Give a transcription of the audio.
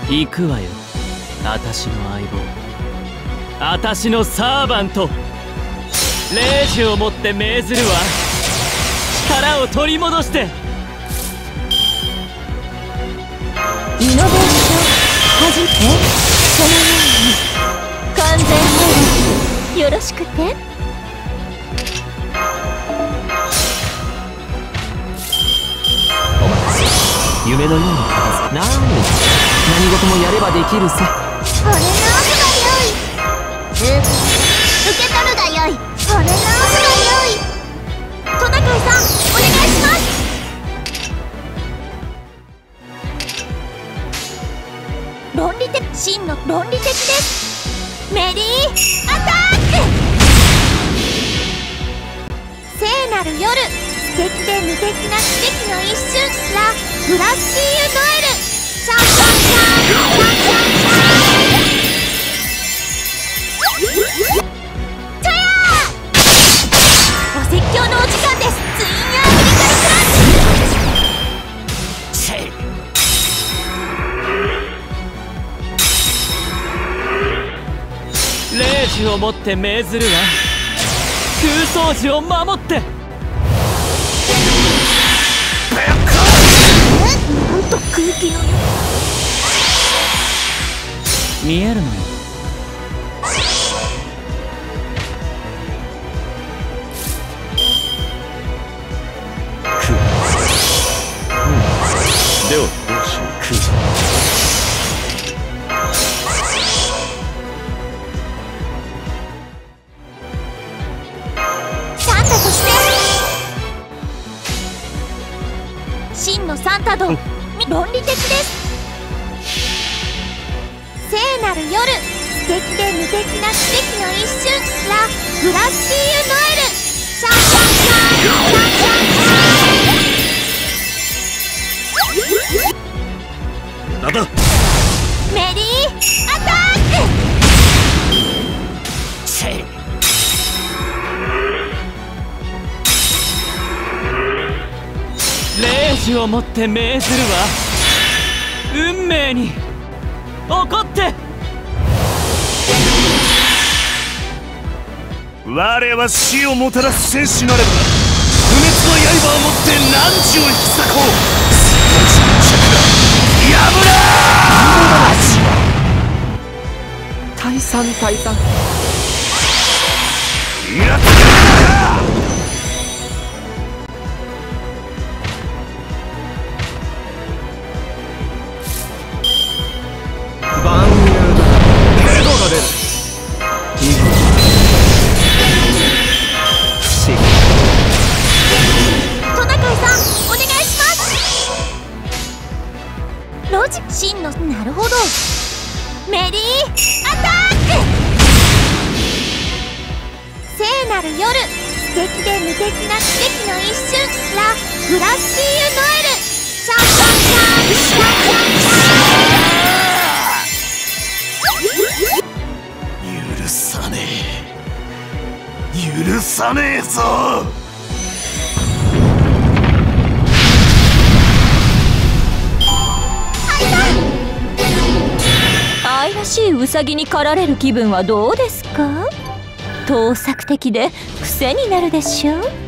行くわよ、私の相棒、私のサーバント。霊樹をもって命ずるわ。力を取り戻して。 イノベーションはじめ、そのように完全保護よろしくて。 夢のように片付け。何事もやればできるさ。 惚れ直すがよい。受け取るがよい。惚れ直すがよい。トナカイさん、お願いします。論理的、真の論理的です。メリーアタック。聖なる夜、素敵で無敵な奇跡の一瞬、ラ・グラッシーユ・ノエル。シャンシャンシャンシャンシャンシャン。トヤー。お説教のお時間です。ツインアーメリカルクランチ。霊樹をもって命ずるわ。空想時を守って。 なんと空気のよ。 見えるのよ。では報酬サンタとして真のサンタドン、論理的です。聖なる夜、素敵で無敵な奇跡の一瞬、ラ・グラッシーユ・ノエル。シャンシャンシャンシャンシャンシャン。 なんだ。 メリーアタック。 霊樹をもって命ずるわ。運命に怒って。 我は死をもたらす戦士なれば、不滅の刃をもって汝を引き裂こう。やぶら退散退散。 やった万有だ。エゴが出る。 トナカイさん、お願いします。ロジ真の、なるほど。メリーアタック。聖なる夜、素敵で無敵な奇跡の一瞬、ラ・グラッシーユ・ノエル。シャンシャンシャンシャンシャンシャ許さねえ。許さねえぞ。 愛らしいウサギに狩られる気分はどうですか？盗作的で癖になるでしょう。